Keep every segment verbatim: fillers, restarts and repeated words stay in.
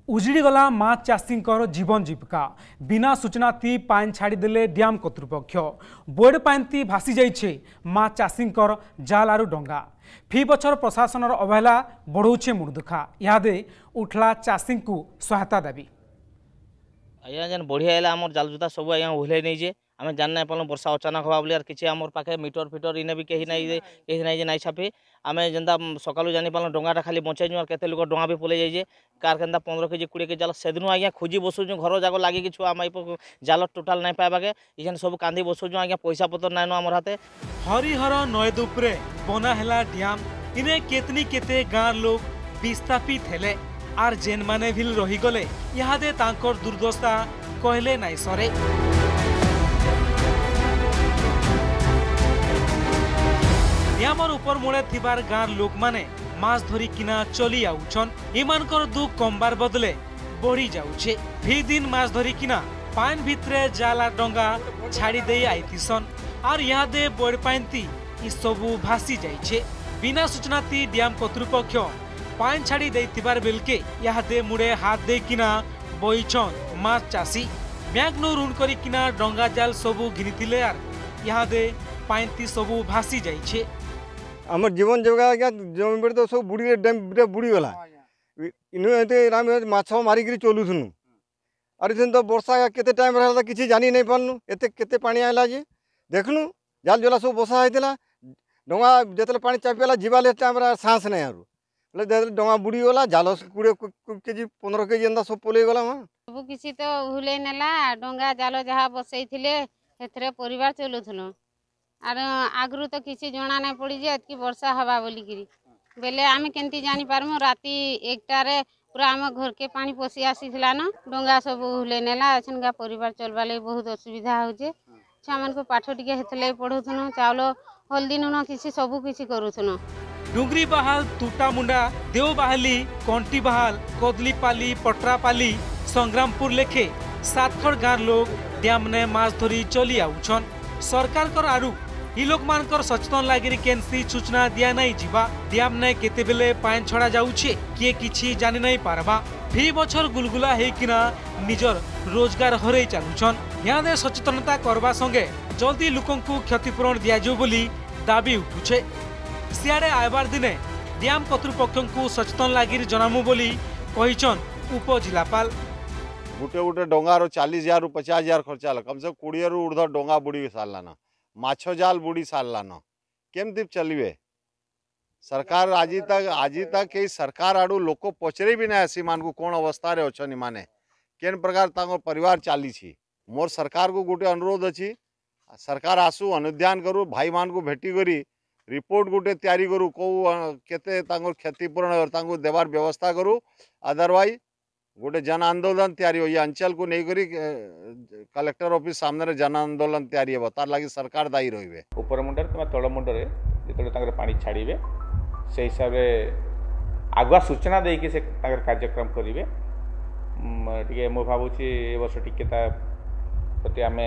उजड़ी गला माछ चाषी जीवन जीविका बिना सूचना ती पान छाड़ीदे डैम कर्तृपक्ष बोर्ड पानी भासी जाइए माछ चाषी जाल आरु डंगा फी बछर प्रशासन अवहेला बढ़ौछे मुंडदुखा इहादे उठला चाषी को सहायता दाबी। आज्ञा जेन बढ़िया है आम जाल जुता सब आज्ञा ओह्लै नहीं जे आम जान ना पालू वर्षा अचानक हवा बोली किसी आम पाखे मीटर फिटर इने भी कहीं नाई कहीं नाई जे नाई छापे आम जेनता सकालू जानी पालू डंगाटा खाली बचाई और केते लोक डंगा भी पलि जाइए कार केन्ता पंद्रह केजी कोड़े केजी जाल से दिन आज्ञा खोजी बसुँ घर जाक लगे छुआ आम जाल टोटाल नहीं पाइबाके इजेन सब कांदी बसुँ आज्ञा पैसा पतर नाइन आमर हाथे हरिहर नयद उपरे बना है डैम इने केतनी केते गाँव लोग विस्थापित हेले आर जेन माने भी रहीगले इहादे तांकर दुर्दशा कहले नाई सरे। डैमर उपर मुड़े थिबार गाँव लोक माने माछ धरी किना चली आउछन इमानकर दुख कमबार बदले बढ़ी जाउछे भी दिन माछ धरी किना पान भितरे जाला डंगा छाड़ी दे आइतिसन आर इहादे बोर्ड पानी इ सबु भासी जाइछे बिना सूचना ती डैम कर्तृपक्ष पान छाड़ी देथिबार बेलके इहादे मुड़े हाथ दे किना बइछन माछ चाषी बैंक नु ऋण करी किना डंगा जाल सबु घिनिथिले आर इहादे पानी सबु भासी जाइछे। हमर जीवन जीविका जमीन पर तो सब बुड़ी डैम बुड़ी गला इनु एते राम माछ मारी करी चलुथुनु अरे दिन तो वर्षा केते टाइम रहला किछि जानी नहीं पालनु एते केते पानी आइला जे देखनु जाल जोला सब बसा हैतिला डंगा जेतले पानी चापिला जीवाले टाइम रा सांस नहीं आरु डंगा बुड़ी गला जाल कोड़े केजी पंद्रह केजी एंदा सब पलि गला सब किसी तो हुले नेला डंगा जाल जहा बसैथिले हेथरे परिवार चलुथुनु आर आगु तो किसी जना नहीं पड़ी जे एतकी वर्षा हवा बोली किरी बेले आम केमती जानी पारमु राती एकटारे पूरा आम घर के पानी पशि आसीथिला न डंगा सब हुले नेला एछनका परिवार चलबा ले बहुत असुविधा होजे छुआ मन को पाठ टिके हेतले पढ़ुथुनु चावल हल्दी नुन किसी सबु किसी करूथुनु डुंगरी बहाल तुटामुंडा देवबाहाली कंटी बहाल कोदलीपाली पटरापाली संग्रामपुर लेखे सातखड़ गाँव लोग डैम ने माछ धरी चली आउछन सरकार कर आरु इ लोक मानकर सचेतन लागिरी केनसी सूचना दिया नहीं जीवा डैम ने केते बेले पानी छड़ा जाउछे किए किछि जानि नहीं पारबा फी बछर गुलगुला हेकिना निजर रोजगार हरई चालुछन यादे सचेतनता करबा संगे जल्दी लोकंकु क्षतिपूरण दिया जो बोली दाबी उठुछे सियाड़े आयबार दिने डैम कर्तृपक्षंकु सचेतन लागिरी जनामु बोली कहिछन उपजिलापाल गुटे गुटे डंगार चालीस हजार पचास हजार खर्चा कम से कोड़े रु ऊर्ध डंगा बुड़ी सारान माछ जाल बुड़ी सारान केमती चलिए सरकार आज तक आज तक कई सरकार आड़ू लोक पचरे भी ना सी मान को कौन अवस्था रे अच्छी माने केन प्रकार तांको परिवार चली मोर सरकार को गोटे अनुरोध अच्छी सरकार आसू अनुध्यान करू भाई मान को भेटी करी रिपोर्ट गोटे तैयारी करू कौ केते तांको क्षतिपूरण देवार व्यवस्था करू अदरवाइज गोटे जन आंदोलन तैयारी हो ये अंचल को नहीं करी कलेक्टर ऑफिस सामने जन आंदोलन तैयारी हो तार लगी सरकार दायी रही ऊपर मुंडर कि तल मुंडरे जो पानी छाड़े से हिसाब से आगुआ सूचना देकी से कार्यक्रम करेंगे टे मु भावुँ ए वर्ष टी प्रति आम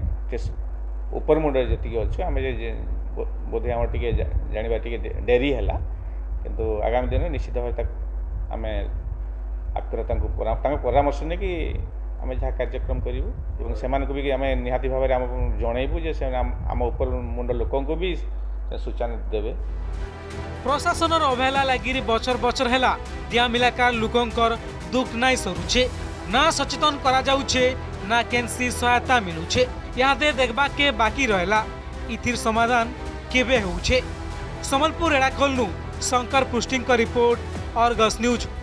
ऊपर मुंडरे जी अच्छे आम बोधे आम टे जाना टे डेरी है किंतु आगामी दिन निश्चित भाव आम आक्रांता परामर्श नहीं कि आम जहाँ कार्यक्रम करूँ से भी आम निहाती भाव में जनइबू जे आम ऊपर मुंड लोक भी सूचना देवे। प्रशासन अवहेला लगी बचर बचर है डैम इलाकार लोकंकर दुख नाई सरुचे ना सचेतन करा जाउछे ना केनसी सहायता मिलुछे यादे देखबा के बाकी रहला इथिर समाधान केबे होउछे। संबलपुर एड़ाखोलनु शंकर पुष्टिंग रिपोर्ट अर्गस न्यूज।